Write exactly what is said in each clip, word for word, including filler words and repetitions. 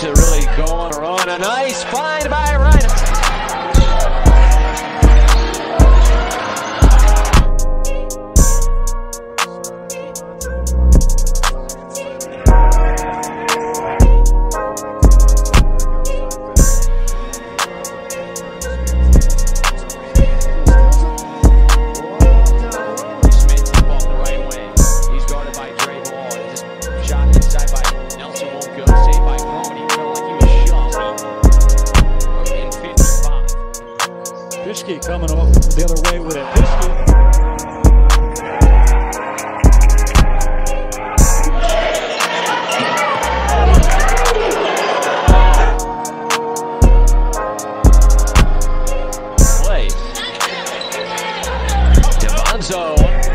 to really go on a run. A nice find by Ryan. Coming up the other way with it. Play. AVANZO.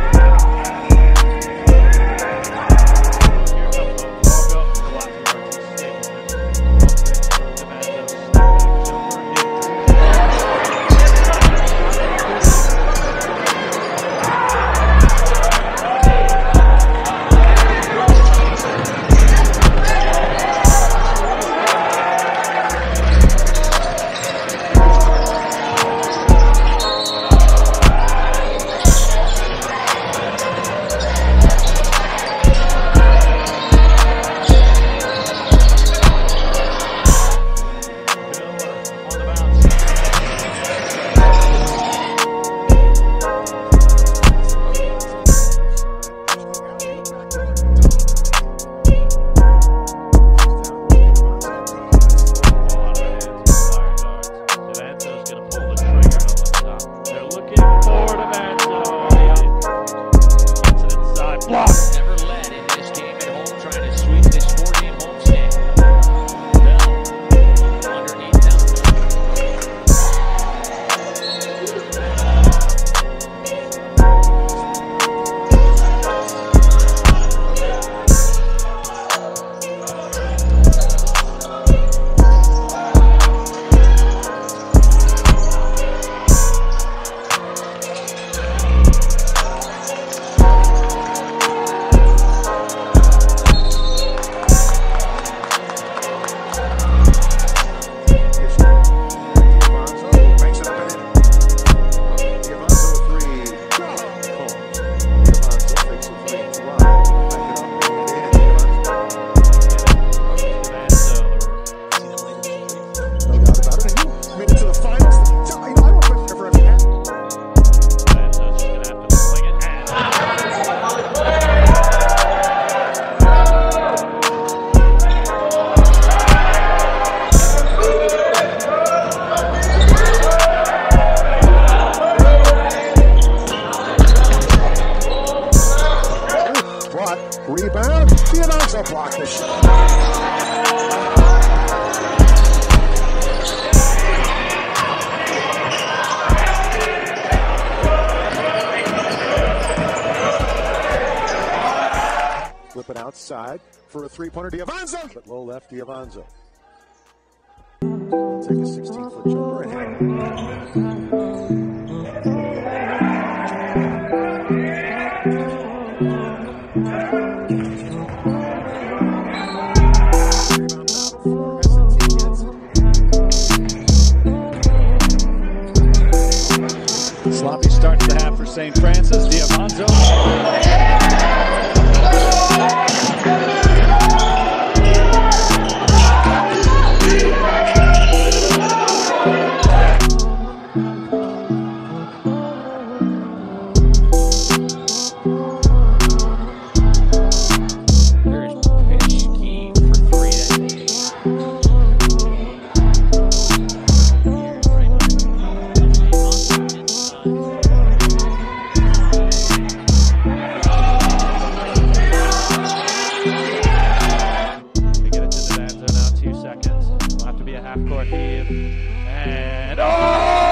Never led in this game at home, trying to sweep this four-game homestand. Bell underneath them. Rebound, the AVANZO block the shot. Flip it outside for a three-pointer, the AVANZO, but low left, the AVANZO. Take a sixteen-foot jumper and hang. Sloppy start to the half for Saint Francis. The AVANZO. Half-court heave, and oh!